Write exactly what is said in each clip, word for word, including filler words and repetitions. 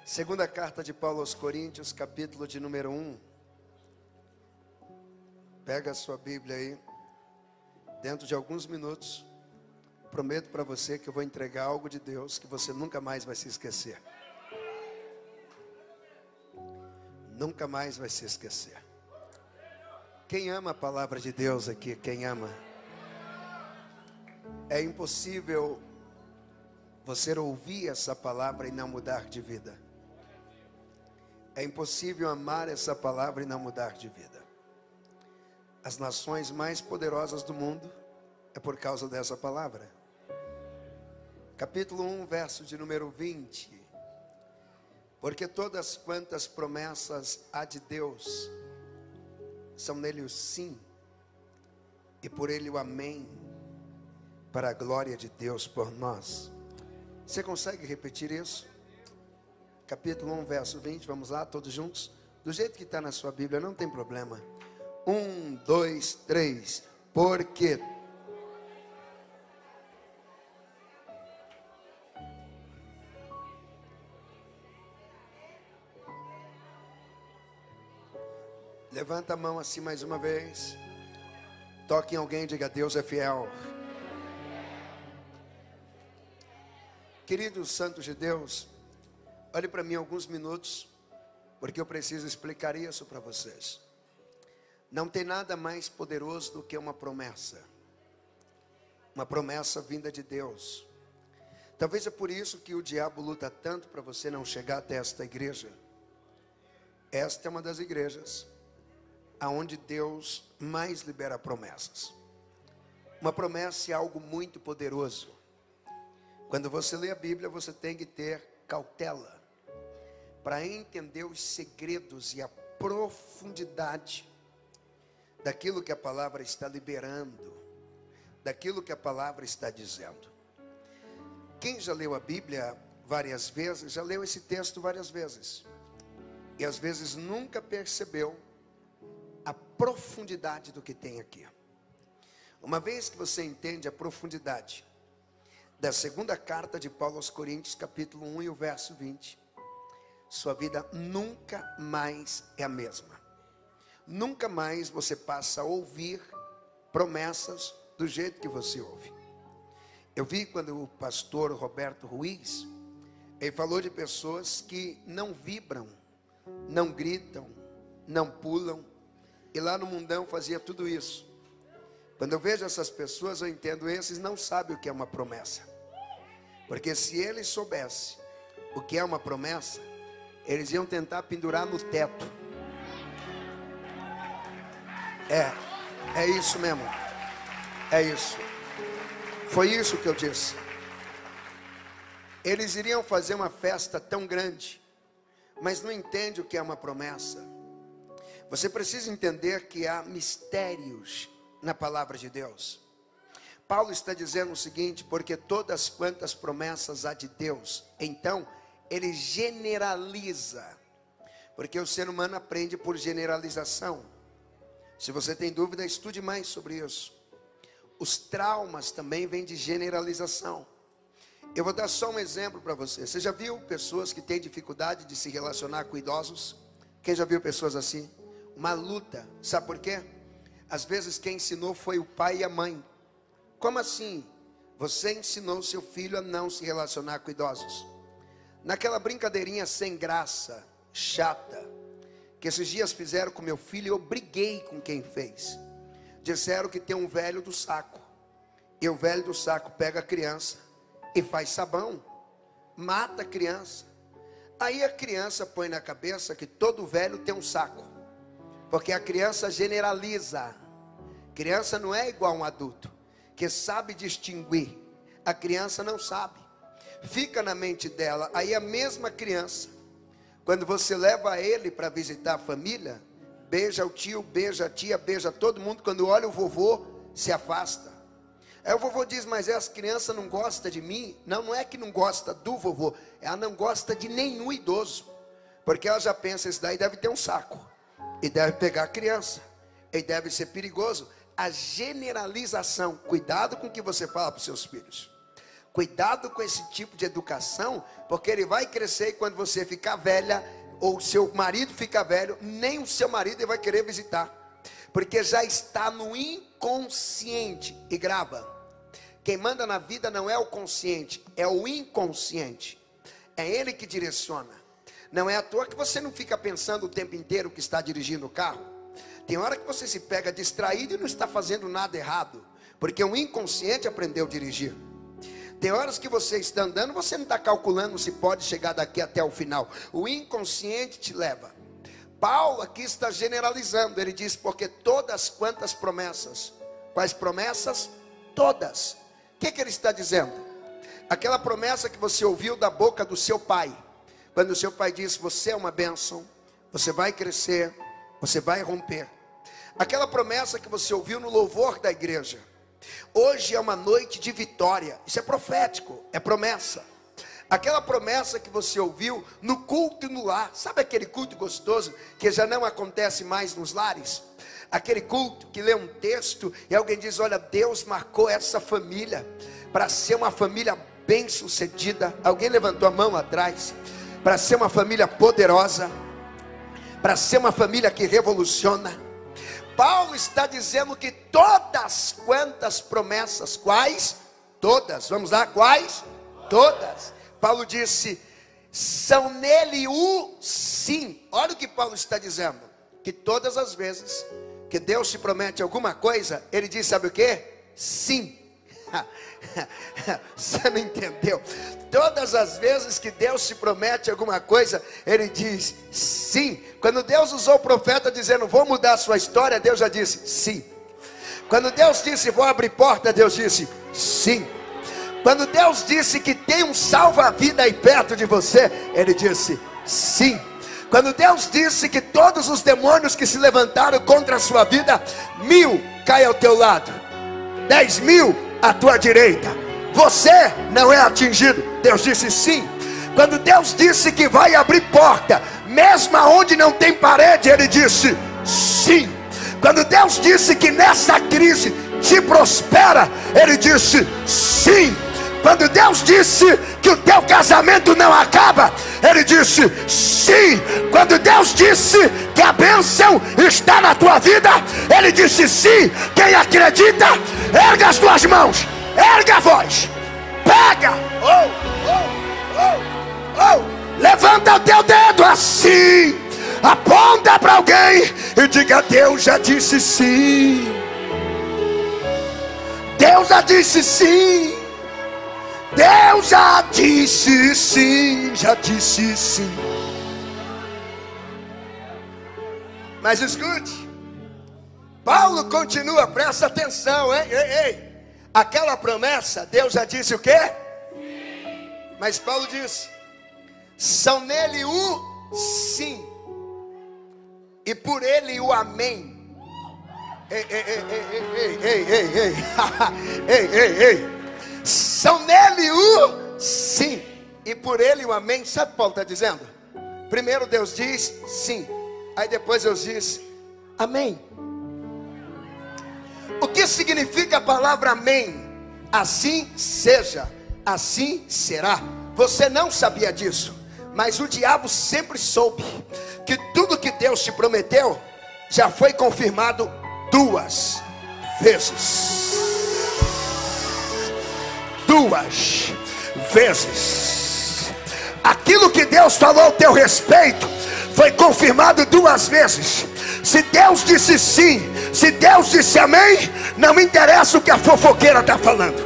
Segunda carta de Paulo aos Coríntios, capítulo de número um. Pega a sua Bíblia aí. Dentro de alguns minutos, prometo para você que eu vou entregar algo de Deus que você nunca mais vai se esquecer. Nunca mais vai se esquecer. Quem ama a palavra de Deus aqui? Quem ama? É impossível você ouvir essa palavra e não mudar de vida. É impossível amar essa palavra e não mudar de vida. As nações mais poderosas do mundo é por causa dessa palavra. Capítulo um, verso de número vinte. Porque todas quantas promessas há de Deus, são nele o sim, e por ele o amém, para a glória de Deus por nós. Você consegue repetir isso? Capítulo um, verso vinte, vamos lá, todos juntos? Do jeito que está na sua Bíblia, não tem problema. Um, dois, três. Porque levanta a mão assim mais uma vez. Toque em alguém e diga: Deus é fiel. Queridos santos de Deus, olhe para mim alguns minutos, porque eu preciso explicar isso para vocês. Não tem nada mais poderoso do que uma promessa. Uma promessa vinda de Deus. Talvez é por isso que o diabo luta tanto para você não chegar até esta igreja. Esta é uma das igrejas aonde Deus mais libera promessas. Uma promessa é algo muito poderoso. Quando você lê a Bíblia, você tem que ter cautela para entender os segredos e a profundidade daquilo que a palavra está liberando, daquilo que a palavra está dizendo. Quem já leu a Bíblia várias vezes, já leu esse texto várias vezes, e às vezes nunca percebeu a profundidade do que tem aqui. Uma vez que você entende a profundidade da segunda carta de Paulo aos Coríntios, capítulo um e o verso vinte, sua vida nunca mais é a mesma. Nunca mais você passa a ouvir promessas do jeito que você ouve. Eu vi quando o pastor Roberto Ruiz, ele falou de pessoas que não vibram, não gritam, não pulam, e lá no mundão fazia tudo isso. Quando eu vejo essas pessoas, eu entendo, esses não sabem o que é uma promessa. Porque se eles soubessem o que é uma promessa, eles iam tentar pendurar no teto. É, é isso mesmo. É isso. Foi isso que eu disse. Eles iriam fazer uma festa tão grande, mas não entende o que é uma promessa. Você precisa entender que há mistérios na palavra de Deus. Paulo está dizendo o seguinte: porque todas quantas promessas há de Deus, então ele generaliza, porque o ser humano aprende por generalização. Se você tem dúvida, estude mais sobre isso. Os traumas também vêm de generalização. Eu vou dar só um exemplo para você. Você já viu pessoas que têm dificuldade de se relacionar com idosos? Quem já viu pessoas assim? Uma luta. Sabe por quê? Às vezes quem ensinou foi o pai e a mãe. Como assim? Você ensinou seu filho a não se relacionar com idosos. Naquela brincadeirinha sem graça, chata, que esses dias fizeram com meu filho, eu briguei com quem fez. Disseram que tem um velho do saco, e o velho do saco pega a criança e faz sabão, mata a criança. Aí a criança põe na cabeça que todo velho tem um saco, porque a criança generaliza. Criança não é igual a um adulto, que sabe distinguir. A criança não sabe, fica na mente dela. Aí a mesma criança, quando você leva ele para visitar a família, beija o tio, beija a tia, beija todo mundo. Quando olha o vovô, se afasta. Aí o vovô diz: mas essa criança não gosta de mim. Não, não é que não gosta do vovô, ela não gosta de nenhum idoso, porque ela já pensa: esse daí deve ter um saco, e deve pegar a criança, e deve ser perigoso. A generalização, cuidado com o que você fala para os seus filhos. Cuidado com esse tipo de educação, porque ele vai crescer e quando você ficar velha, ou seu marido ficar velho, nem o seu marido ele vai querer visitar. Porque já está no inconsciente. E grava, quem manda na vida não é o consciente, é o inconsciente. É ele que direciona. Não é à toa que você não fica pensando o tempo inteiro que está dirigindo o carro. Tem hora que você se pega distraído e não está fazendo nada errado, porque o inconsciente aprendeu a dirigir. Tem horas que você está andando, você não está calculando se pode chegar daqui até o final. O inconsciente te leva. Paulo aqui está generalizando. Ele diz, porque todas quantas promessas. Quais promessas? Todas. O que, que ele está dizendo? Aquela promessa que você ouviu da boca do seu pai. Quando o seu pai diz, você é uma bênção, você vai crescer, você vai romper. Aquela promessa que você ouviu no louvor da igreja. Hoje é uma noite de vitória. Isso é profético, é promessa. Aquela promessa que você ouviu no culto e no lar. Sabe aquele culto gostoso que já não acontece mais nos lares? Aquele culto que lê um texto e alguém diz, olha, Deus marcou essa família para ser uma família bem sucedida. Alguém levantou a mão atrás. Para ser uma família poderosa, para ser uma família que revoluciona. Paulo está dizendo que todas quantas promessas, quais? Todas, vamos lá, quais? Todas. Paulo disse, são nele o sim. Olha o que Paulo está dizendo, que todas as vezes que Deus te promete alguma coisa, ele diz, sabe o que? Sim. Você não entendeu? Todas as vezes que Deus te promete alguma coisa, ele diz sim. Quando Deus usou o profeta dizendo, vou mudar a sua história, Deus já disse sim. Quando Deus disse, vou abrir porta, Deus disse sim. Quando Deus disse que tem um salva-vida aí perto de você, ele disse sim. Quando Deus disse que todos os demônios que se levantaram contra a sua vida, mil caem ao teu lado, dez mil à tua direita, você não é atingido, Deus disse sim. Quando Deus disse que vai abrir porta, mesmo onde não tem parede, ele disse sim. Quando Deus disse que nessa crise te prospera, ele disse sim. Quando Deus disse que o teu casamento não acaba, ele disse sim. Quando Deus disse que a bênção está na tua vida, ele disse sim. Quem acredita, erga as tuas mãos, erga a voz, pega, oh, oh, oh, oh. Levanta o teu dedo assim, aponta para alguém e diga, Deus já disse sim. Deus já disse sim. Deus já disse sim, já disse sim. Mas escute, Paulo continua, presta atenção, hein? Ei, ei. Aquela promessa, Deus já disse o quê? Mas Paulo diz, são nele o sim, e por ele o amém. Ei, ei, ei, ei, ei, ei, ei, ei, ei, ei, ei. São nele o sim, e por ele o amém. Sabe o que Paulo está dizendo? Primeiro Deus diz sim, aí depois Deus diz amém. O que significa a palavra amém? Assim seja, assim será. Você não sabia disso, mas o diabo sempre soube que tudo que Deus te prometeu já foi confirmado duas vezes. Duas vezes. Aquilo que Deus falou ao teu respeito foi confirmado duas vezes. Se Deus disse sim, se Deus disse amém, não me interessa o que a fofoqueira está falando,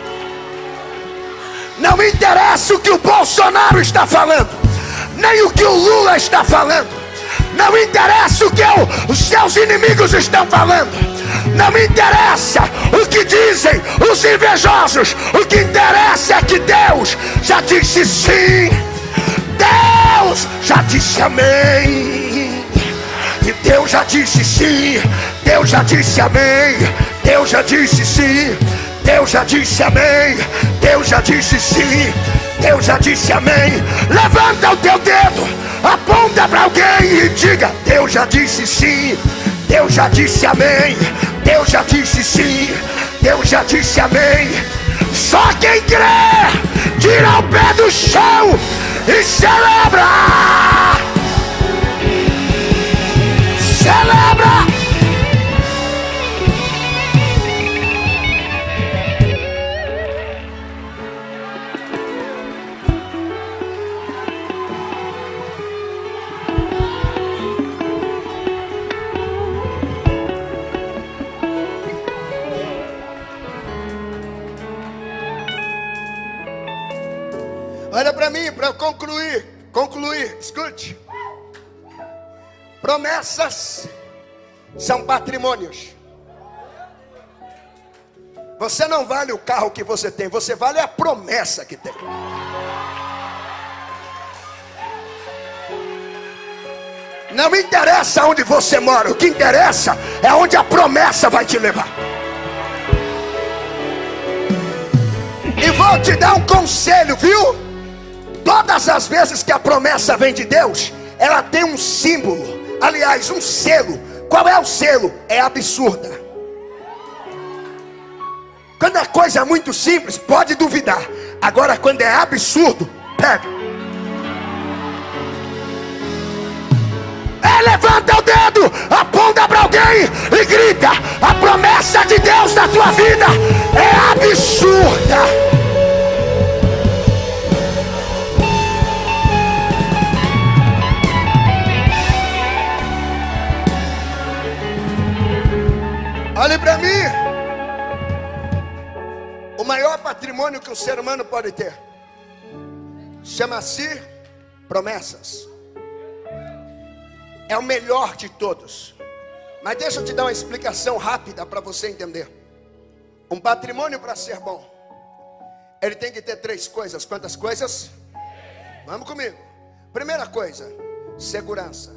não me interessa o que o Bolsonaro está falando, nem o que o Lula está falando, não me interessa o que o, os seus inimigos estão falando, não me interessa o que dizem os invejosos. O que interessa é que Deus já disse sim, Deus já disse amém, e Deus já disse sim, Deus já disse amém, Deus já disse sim, Deus já disse amém, Deus já disse sim, Deus já disse amém. Levanta o teu dedo, aponta para alguém e diga, Deus já disse sim, Deus já disse amém, Deus já disse sim, Deus já disse amém, Só quem crê, tira o pé do chão e celebra. Celebra. Olha para mim, para concluir, concluir, escute. Promessas são patrimônios. Você não vale o carro que você tem, você vale a promessa que tem. Não me interessa onde você mora, o que interessa é onde a promessa vai te levar. E vou te dar um conselho, viu? Todas as vezes que a promessa vem de Deus, ela tem um símbolo, aliás, um selo. Qual é o selo? É absurda. Quando a coisa é muito simples, pode duvidar. Agora, quando é absurdo, pega. É, levanta o dedo, aponta para alguém e grita: a promessa de Deus na tua vida é absurda. Olhe para mim. O maior patrimônio que o ser humano pode ter chama-se promessas. É o melhor de todos. Mas deixa eu te dar uma explicação rápida para você entender. Um patrimônio, para ser bom, ele tem que ter três coisas. Quantas coisas? Vamos comigo. Primeira coisa, segurança.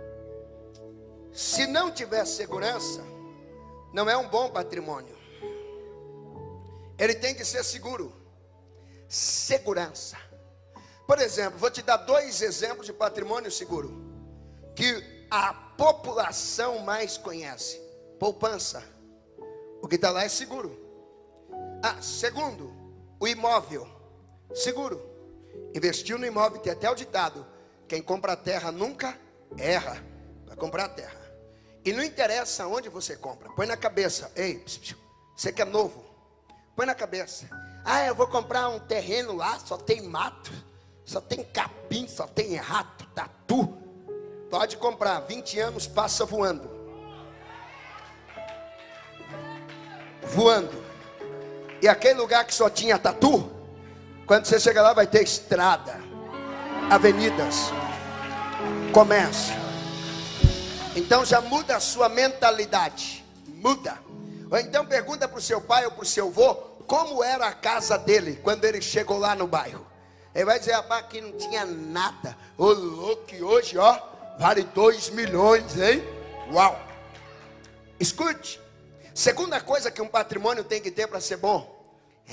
Se não tiver segurança, não é um bom patrimônio. Ele tem que ser seguro. Segurança. Por exemplo, vou te dar dois exemplos de patrimônio seguro que a população mais conhece. Poupança. O que está lá é seguro. Ah, segundo, o imóvel. Seguro. Investiu no imóvel, tem até o ditado: quem compra a terra nunca erra. Vai comprar a terra. E não interessa onde você compra. Põe na cabeça. Ei, psiu, psiu, você que é novo, põe na cabeça. Ah, eu vou comprar um terreno lá, só tem mato, só tem capim, só tem rato, tatu. Pode comprar, vinte anos passa voando. Voando. E aquele lugar que só tinha tatu, quando você chega lá vai ter estrada, avenidas, comércio. Então já muda a sua mentalidade. Muda. Ou então pergunta para o seu pai ou para o seu avô como era a casa dele quando ele chegou lá no bairro. Ele vai dizer: rapaz, aqui não tinha nada. Ô louco, que hoje, ó, vale dois milhões, hein? Uau. Escute. Segunda coisa que um patrimônio tem que ter para ser bom: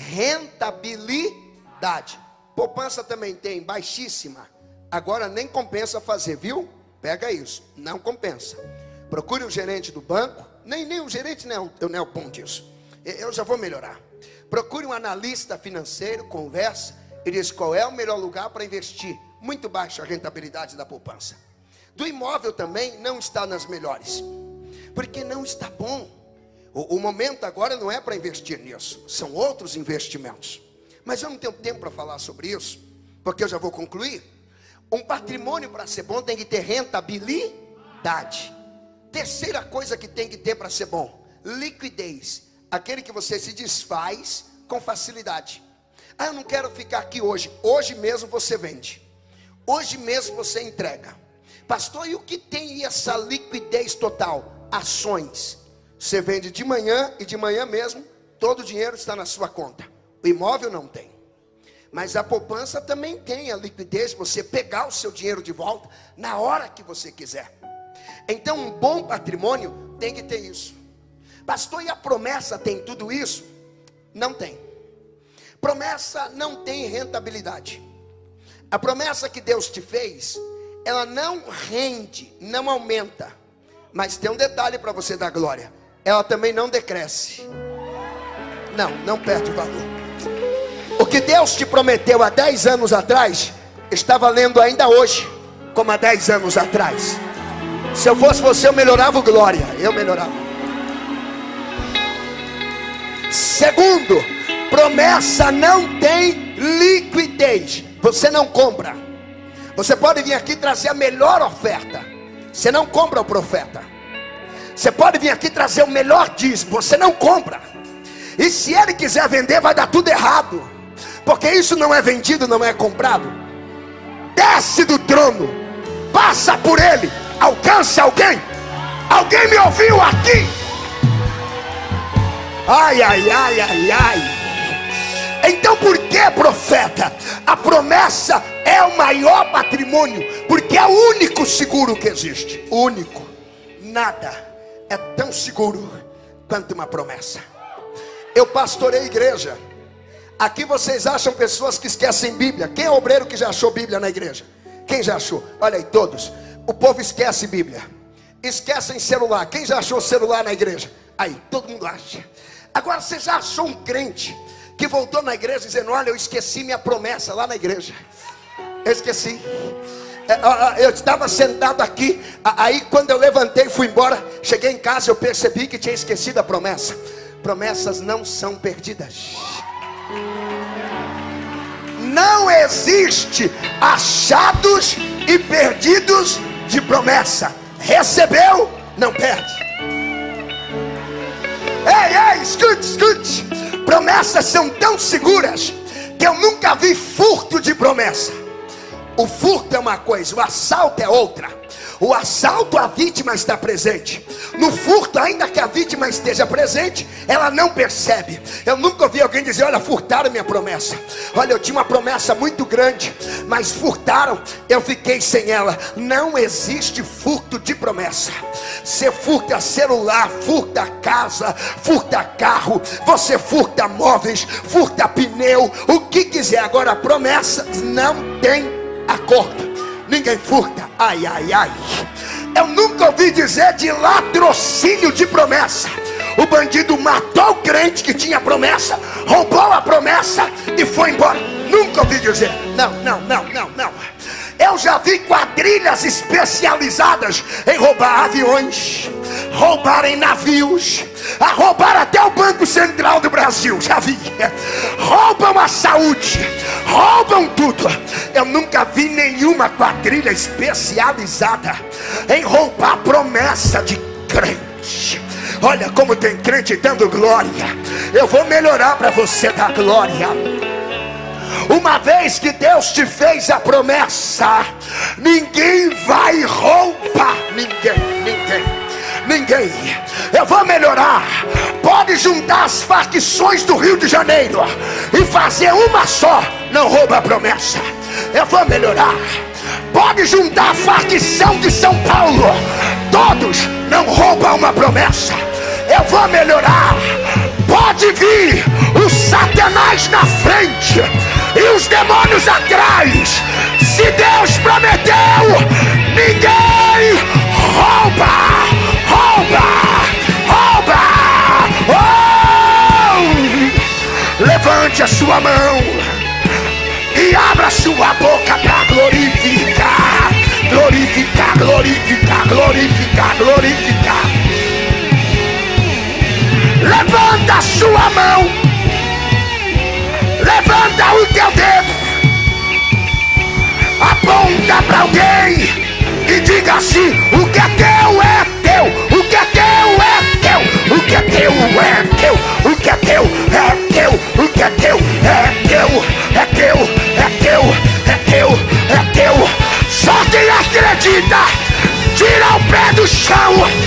rentabilidade. Poupança também tem, baixíssima. Agora nem compensa fazer, viu? Pega isso, não compensa. Procure o gerente do banco. Nem, nem o gerente não, eu não é o bom disso. Eu já vou melhorar. Procure um analista financeiro, conversa e diz qual é o melhor lugar para investir. Muito baixa a rentabilidade da poupança. Do imóvel também não está nas melhores, porque não está bom. O, o momento agora não é para investir nisso, são outros investimentos. Mas eu não tenho tempo para falar sobre isso, porque eu já vou concluir. Um patrimônio, para ser bom, tem que ter rentabilidade. Terceira coisa que tem que ter para ser bom: liquidez. Aquele que você se desfaz com facilidade. Ah, eu não quero ficar aqui hoje. Hoje mesmo você vende. Hoje mesmo você entrega. Pastor, e o que tem essa liquidez total? Ações. Você vende de manhã e de manhã mesmo todo o dinheiro está na sua conta. O imóvel não tem. Mas a poupança também tem a liquidez, você pegar o seu dinheiro de volta na hora que você quiser. Então um bom patrimônio tem que ter isso. Pastor, e a promessa tem tudo isso? Não tem. Promessa não tem rentabilidade. A promessa que Deus te fez, ela não rende, não aumenta. Mas tem um detalhe para você dar glória: ela também não decresce. Não, não perde valor. O que Deus te prometeu há dez anos atrás está valendo ainda hoje, como há dez anos atrás. Se eu fosse você, eu melhorava o glória. Eu melhorava. Segundo, promessa não tem liquidez. Você não compra. Você pode vir aqui trazer a melhor oferta, você não compra o profeta. Você pode vir aqui trazer o melhor dízimo, você não compra. E se ele quiser vender, vai dar tudo errado, porque isso não é vendido, não é comprado. Desce do trono, passa por ele, alcança alguém. Alguém me ouviu aqui? Ai, ai, ai, ai, ai. Então por que, profeta? A promessa é o maior patrimônio, porque é o único seguro que existe. O único. Nada é tão seguro quanto uma promessa. Eu pastorei igreja. Aqui vocês acham pessoas que esquecem Bíblia. Quem é obreiro que já achou Bíblia na igreja? Quem já achou? Olha aí, todos. O povo esquece Bíblia. Esquecem celular. Quem já achou celular na igreja? Aí, todo mundo acha. Agora, você já achou um crente que voltou na igreja dizendo: olha, eu esqueci minha promessa lá na igreja. Eu esqueci. Eu estava sentado aqui. Aí quando eu levantei e fui embora, cheguei em casa, eu percebi que tinha esquecido a promessa. Promessas não são perdidas. Não existe achados e perdidos de promessa. Recebeu, não perde. Ei, ei, escute, escute. Promessas são tão seguras que eu nunca vi furto de promessa. O furto é uma coisa, o assalto é outra. O assalto, a vítima está presente. No furto, ainda que a vítima esteja presente, ela não percebe. Eu nunca ouvi alguém dizer: olha, furtaram minha promessa. Olha, eu tinha uma promessa muito grande, mas furtaram, eu fiquei sem ela. Não existe furto de promessa. Você furta celular, furta casa, furta carro, você furta móveis, furta pneu, o que quiser. Agora, promessas não tem acordo. Ninguém furta. Ai, ai, ai. Eu nunca ouvi dizer de latrocínio de promessa. O bandido matou o crente que tinha promessa, roubou a promessa e foi embora. Nunca ouvi dizer. Não, não, não, não, não. Eu já vi quadrilhas especializadas em roubar aviões, roubar em navios, a roubar até o Banco Central do Brasil. Já vi. Roubam a saúde, roubam tudo. Eu nunca vi nenhuma quadrilha especializada em roubar promessa de crente. Olha como tem crente dando glória. Eu vou melhorar para você dar glória. Uma vez que Deus te fez a promessa, ninguém vai roubar. Ninguém, ninguém, ninguém. Eu vou melhorar. Pode juntar as facções do Rio de Janeiro e fazer uma só, não rouba a promessa. Eu vou melhorar. Pode juntar a facção de São Paulo, todos não roubam uma promessa. Eu vou melhorar. Pode vir o Satanás na frente e os demônios atrás. Se Deus prometeu, ninguém rouba, rouba, rouba. Oh! Levante a sua mão e abra sua boca para glorificar, glorificar, glorificar, glorificar, glorificar. Levanta a sua mão, levanta o teu dedo, aponta para alguém e diga assim: o que é teu é teu, o que é teu é teu, o que é teu é teu, o que é teu é teu, o que é teu é teu, é teu, é teu, é teu, é teu. Só quem acredita, tira o pé do chão